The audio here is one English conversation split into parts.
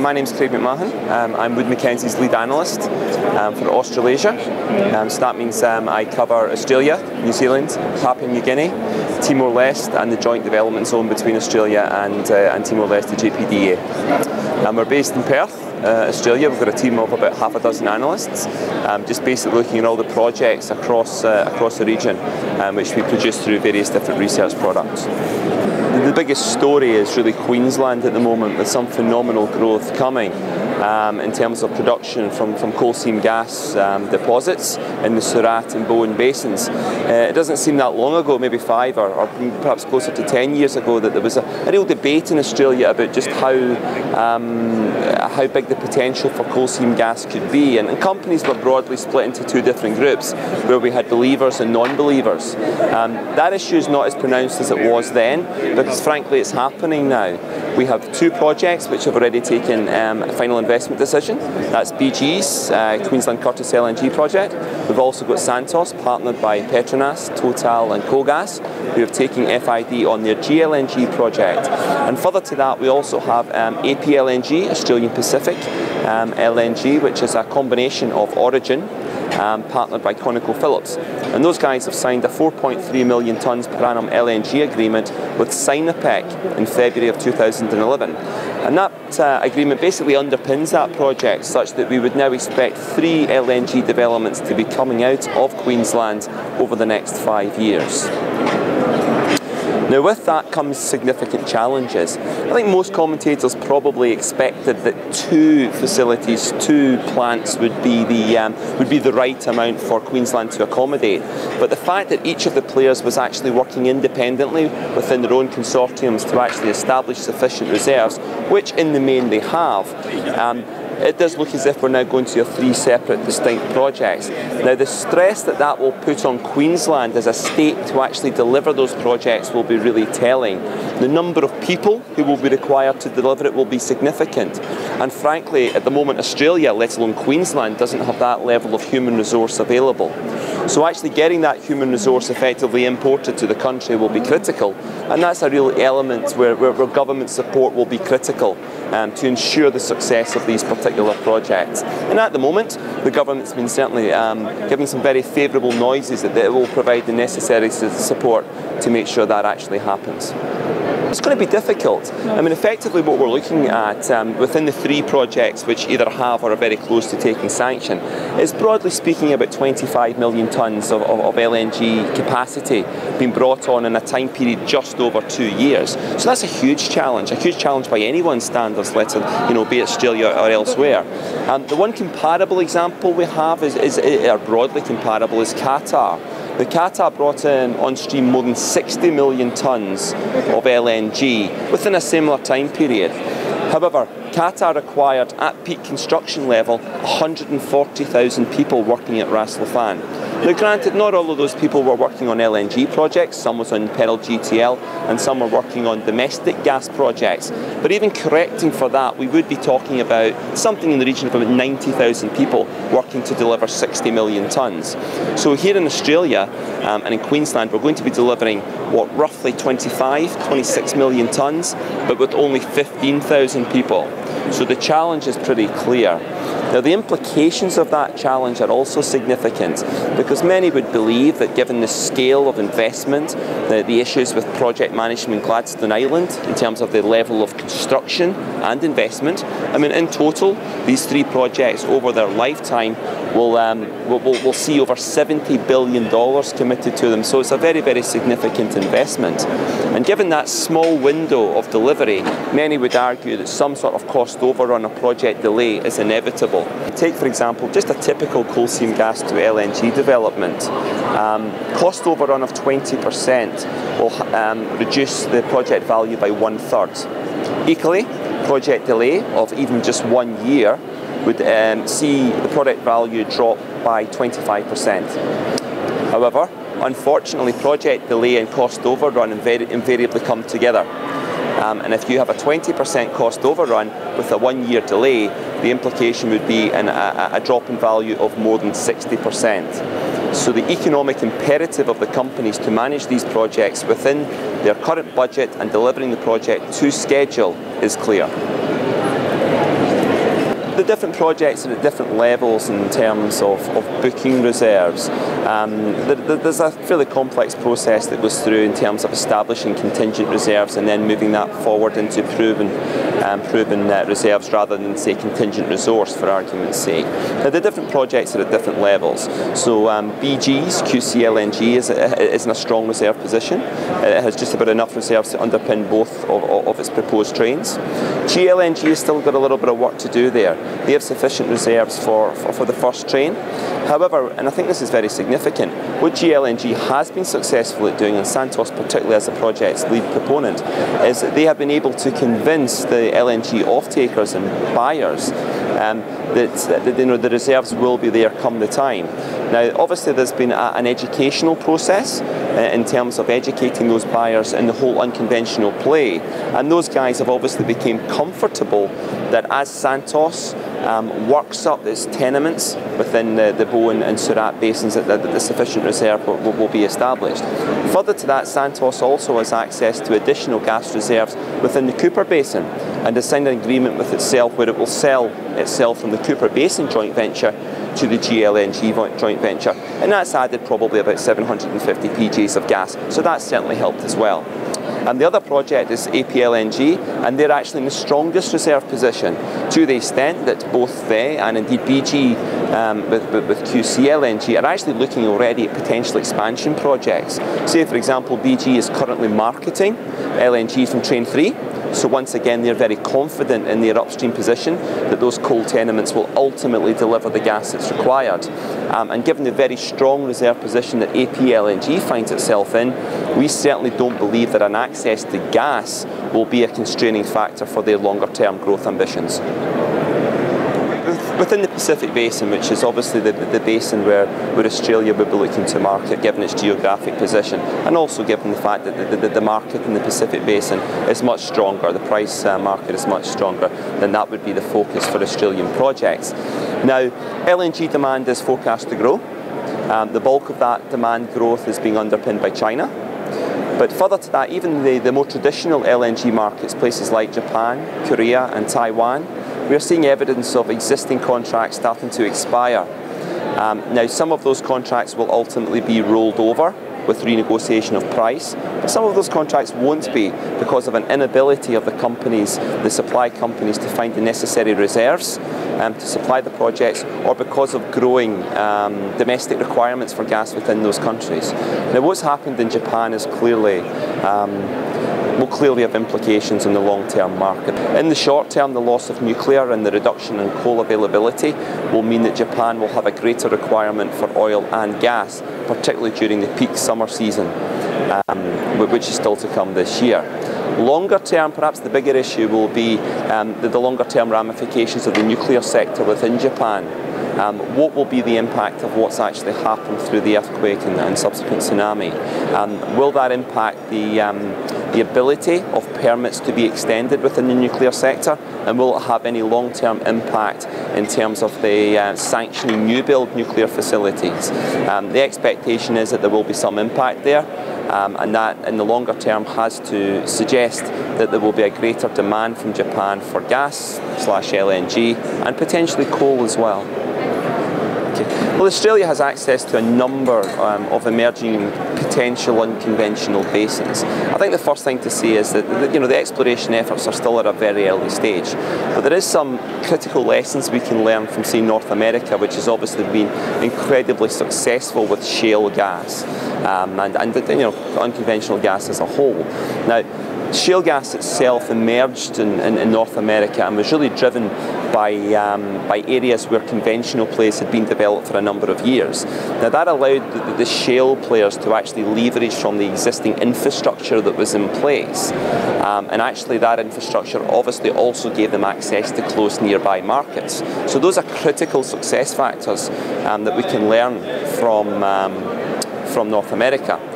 My name's Craig McMahon. I'm with Mackenzie's lead analyst for Australasia. So that means I cover Australia, New Zealand, Papua New Guinea, Timor-Leste and the joint development zone between Australia and Timor-Leste, the JPDA. We're based in Perth, Australia. We've got a team of about half a dozen analysts, just basically looking at all the projects across the region, which we produce through various different research products. The biggest story is really Queensland at the moment, with some phenomenal growth coming in terms of production from coal seam gas deposits in the Surat and Bowen basins. It doesn't seem that long ago, maybe 5 or perhaps closer to 10 years ago, that there was a real debate in Australia about just how big the potential for coal seam gas could be, and companies were broadly split into 2 different groups, where we had believers and non-believers. That issue is not as pronounced as it was then, because frankly it's happening now. We have 2 projects which have already taken a final investment decision. That's BG's Queensland Curtis LNG project. We've also got Santos, partnered by Petronas, Total and Kogas, who have taken FID on their GLNG project. And further to that, we also have APLNG, Australian Pacific LNG, which is a combination of Origin, partnered by ConocoPhillips. And those guys have signed a 4.3 million tonnes per annum LNG agreement with Sinopec in February of 2011. And that agreement basically underpins that project, such that we would now expect 3 LNG developments to be coming out of Queensland over the next 5 years. Now, with that comes significant challenges. I think most commentators probably expected that 2 facilities, 2 plants would be the right amount for Queensland to accommodate. But the fact that each of the players was actually working independently within their own consortiums to actually establish sufficient reserves, which in the main they have, it does look as if we're now going to have 3 separate distinct projects. Now, the stress that will put on Queensland as a state to actually deliver those projects will be really telling. The number of people who will be required to deliver it will be significant. And frankly, at the moment, Australia, let alone Queensland, doesn't have that level of human resource available. So actually getting that human resource effectively imported to the country will be critical. And that's a real element where government support will be critical to ensure the success of these particular projects. And at the moment, the government's been certainly giving some very favourable noises that it will provide the necessary support to make sure that actually happens. It's going to be difficult. I mean, effectively what we're looking at within the 3 projects which either have or are very close to taking sanction is, broadly speaking, about 25 million tonnes of LNG capacity being brought on in a time period just over 2 years. So that's a huge challenge by anyone's standards, let alone, be it Australia or elsewhere. The one comparable example we have or broadly comparable, is Qatar. The Qatar brought in on stream more than 60 million tonnes of LNG within a similar time period. However, Qatar required, at peak construction level, 140,000 people working at Ras Laffan. Now granted, not all of those people were working on LNG projects. Some was on Pearl GTL and some were working on domestic gas projects. But even correcting for that, we would be talking about something in the region of about 90,000 people working to deliver 60 million tonnes. So here in Australia and in Queensland, we're going to be delivering, roughly 26 million tonnes, but with only 15,000 people. So the challenge is pretty clear. Now, the implications of that challenge are also significant, because many would believe that given the scale of investment, the issues with project management in Gladstone Island in terms of the level of construction and investment, I mean, in total, these 3 projects over their lifetime will see over $70 billion committed to them. So it's a very, very significant investment. And given that small window of delivery, many would argue that some sort of cost overrun or project delay is inevitable. Take, for example, just a typical coal seam gas to LNG development. Cost overrun of 20% will reduce the project value by 1/3. Equally, project delay of even just 1 year would see the product value drop by 25%. However, unfortunately, project delay and cost overrun invariably come together. And if you have a 20% cost overrun with a 1-year delay, the implication would be a drop in value of more than 60%. So the economic imperative of the companies to manage these projects within their current budget and delivering the project to schedule is clear. the different projects are at different levels in terms of booking reserves. There's a fairly complex process that goes through in terms of establishing contingent reserves and then moving that forward into proven reserves rather than, say, contingent resource, for argument's sake. Now, the different projects are at different levels. So BG's QCLNG is in a strong reserve position. It has just about enough reserves to underpin both of its proposed trains. GLNG has still got a little bit of work to do there. They have sufficient reserves for the first train. However, and I think this is very significant, what GLNG has been successful at doing, and Santos particularly as the project's lead proponent, is that they have been able to convince the LNG off-takers and buyers that the reserves will be there come the time. Now, obviously there's been an educational process in terms of educating those buyers in the whole unconventional play, and those guys have obviously become comfortable that as Santos works up its tenements within the Bowen and Surat basins, that the sufficient reserve will be established. Further to that, Santos also has access to additional gas reserves within the Cooper Basin and has signed an agreement with itself where it will sell itself from the Cooper Basin joint venture to the GLNG joint venture, and that's added probably about 750 PJs of gas, so that's certainly helped as well. And the other project is APLNG, and they're actually in the strongest reserve position to the extent that both they and indeed BG with QCLNG are actually looking already at potential expansion projects. Say, for example, BG is currently marketing LNG from Train 3. So once again, they're very confident in their upstream position that those coal tenements will ultimately deliver the gas that's required. And given the very strong reserve position that APLNG finds itself in, we certainly don't believe that an access to gas will be a constraining factor for their longer-term growth ambitions. Within the Pacific Basin, which is obviously the basin where Australia would be looking to market, given its geographic position, and also given the fact that the market in the Pacific Basin is much stronger, the price market is much stronger, then that would be the focus for Australian projects. Now, LNG demand is forecast to grow. The bulk of that demand growth is being underpinned by China. But further to that, even the more traditional LNG markets, places like Japan, Korea and Taiwan, we are seeing evidence of existing contracts starting to expire. Now, some of those contracts will ultimately be rolled over with renegotiation of price, but some of those contracts won't be because of an inability of the supply companies to find the necessary reserves to supply the projects, or because of growing domestic requirements for gas within those countries. Now, what's happened in Japan is will clearly have implications on the long-term market. In the short term, the loss of nuclear and the reduction in coal availability will mean that Japan will have a greater requirement for oil and gas, particularly during the peak summer season, which is still to come this year. Longer term, perhaps the bigger issue will be the longer term ramifications of the nuclear sector within Japan. What will be the impact of what's actually happened through the earthquake and subsequent tsunami? Will that impact the ability of permits to be extended within the nuclear sector, and will it have any long-term impact in terms of the sanctioning new build nuclear facilities? The expectation is that there will be some impact there, and that in the longer term has to suggest that there will be a greater demand from Japan for gas/LNG and potentially coal as well. Well, Australia has access to a number of emerging potential unconventional basins. I think the first thing to say is that the exploration efforts are still at a very early stage, but there is some critical lessons we can learn from, say, North America, which has obviously been incredibly successful with shale gas and unconventional gas as a whole. Now, shale gas itself emerged in North America and was really driven by areas where conventional plays had been developed for a number of years. Now, that allowed the shale players to actually leverage from the existing infrastructure that was in place, and actually that infrastructure obviously also gave them access to close nearby markets. So those are critical success factors that we can learn from North America.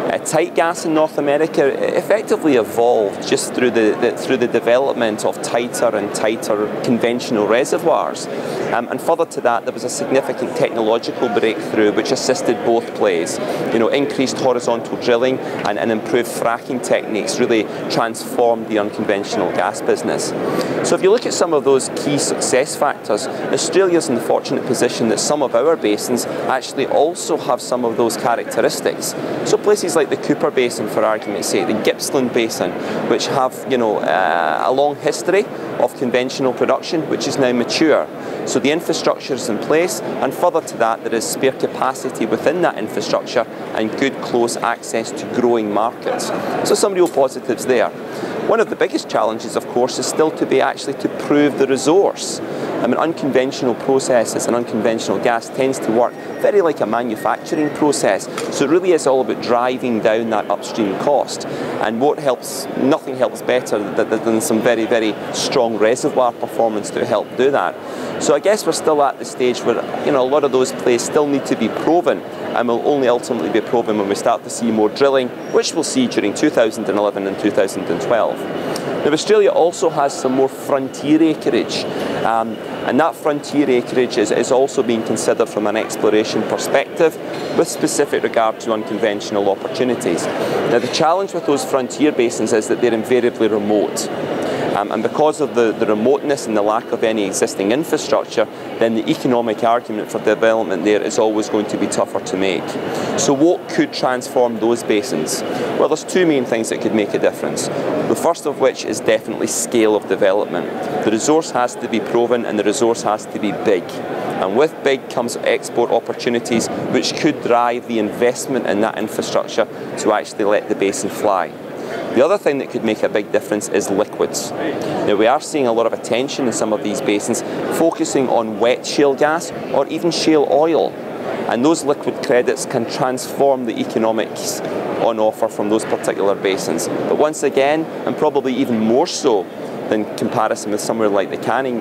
Tight gas in North America effectively evolved just through the development of tighter and tighter conventional reservoirs. And further to that, there was a significant technological breakthrough which assisted both plays. Increased horizontal drilling and improved fracking techniques really transformed the unconventional gas business. So if you look at some of those key success factors, Australia's in the fortunate position that some of our basins actually also have some of those characteristics. So places like the Cooper Basin, for argument's sake, the Gippsland Basin, which have a long history of conventional production, which is now mature. So the infrastructure is in place, and further to that, there is spare capacity within that infrastructure and good close access to growing markets. So some real positives there. One of the biggest challenges, of course, is still to be actually to prove the resource. I mean, unconventional processes and unconventional gas tends to work very like a manufacturing process. So it really is all about driving down that upstream cost. And nothing helps better than some very, very strong reservoir performance to help do that. So I guess we're still at the stage where, a lot of those plays still need to be proven, and will only ultimately be proven when we start to see more drilling, which we'll see during 2011 and 2012. Now, Australia also has some more frontier acreage, and that frontier acreage is also being considered from an exploration perspective with specific regard to unconventional opportunities. Now, the challenge with those frontier basins is that they're invariably remote. And because of the remoteness and the lack of any existing infrastructure, then the economic argument for development there is always going to be tougher to make. So what could transform those basins? Well, there's two main things that could make a difference. The first of which is definitely scale of development. The resource has to be proven and the resource has to be big. And with big comes export opportunities which could drive the investment in that infrastructure to actually let the basin fly. The other thing that could make a big difference is liquids. Now, we are seeing a lot of attention in some of these basins focusing on wet shale gas or even shale oil. And those liquid credits can transform the economics on offer from those particular basins. But once again, and probably even more so in comparison with somewhere like the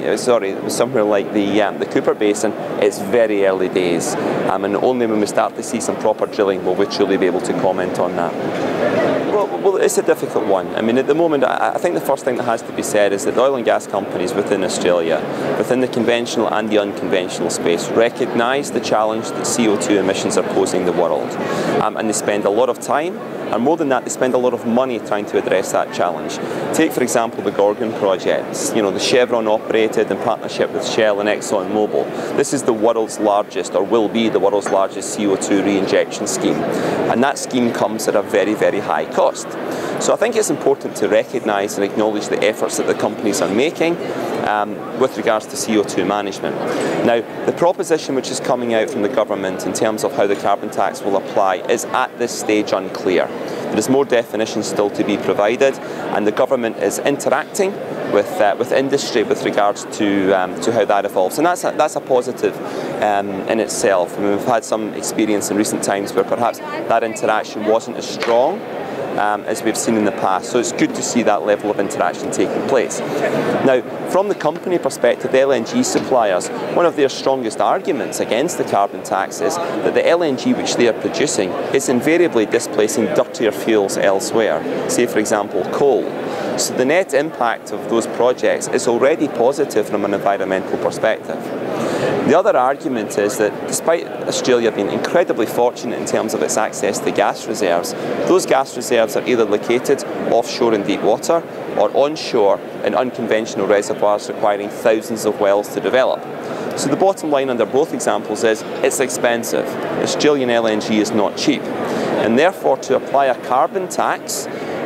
Cooper Basin, it's very early days. And only when we start to see some proper drilling will we truly be able to comment on that. Well, it's a difficult one. I mean, at the moment, I think the first thing that has to be said is that the oil and gas companies within Australia, within the conventional and the unconventional space, recognise the challenge that CO2 emissions are posing the world. And they spend a lot of time, and more than that, they spend a lot of money trying to address that challenge. Take, for example, the Gorgon projects, the Chevron operated in partnership with Shell and ExxonMobil. This is the world's largest, or will be the world's largest CO2 re-injection scheme. And that scheme comes at a very, very high cost. So I think it's important to recognise and acknowledge the efforts that the companies are making with regards to CO2 management. Now, the proposition which is coming out from the government in terms of how the carbon tax will apply is at this stage unclear. There is more definition still to be provided, and the government is interacting with industry with regards to how that evolves, and that's a positive in itself. I mean, we've had some experience in recent times where perhaps that interaction wasn't as strong as we've seen in the past. So it's good to see that level of interaction taking place. Now, from the company perspective, the LNG suppliers, one of their strongest arguments against the carbon tax is that the LNG which they are producing is invariably displacing dirtier fuels elsewhere, say for example coal. So the net impact of those projects is already positive from an environmental perspective. The other argument is that despite Australia being incredibly fortunate in terms of its access to gas reserves, those gas reserves are either located offshore in deep water or onshore in unconventional reservoirs requiring thousands of wells to develop. So the bottom line under both examples is it's expensive. Australian LNG is not cheap. And therefore, to apply a carbon tax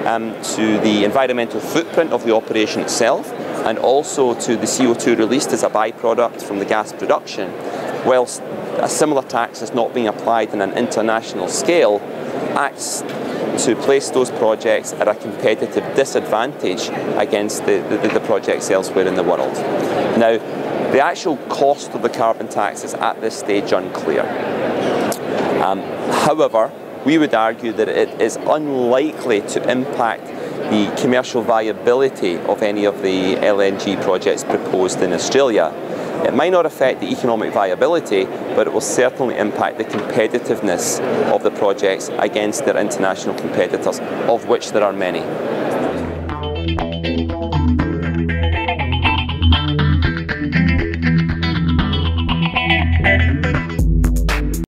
to the environmental footprint of the operation itself, and also to the CO2 released as a byproduct from the gas production, whilst a similar tax is not being applied on an international scale, acts to place those projects at a competitive disadvantage against the projects elsewhere in the world. Now, the actual cost of the carbon tax is at this stage unclear. However, we would argue that it is unlikely to impact the commercial viability of any of the LNG projects proposed in Australia. It might not affect the economic viability, but it will certainly impact the competitiveness of the projects against their international competitors, of which there are many.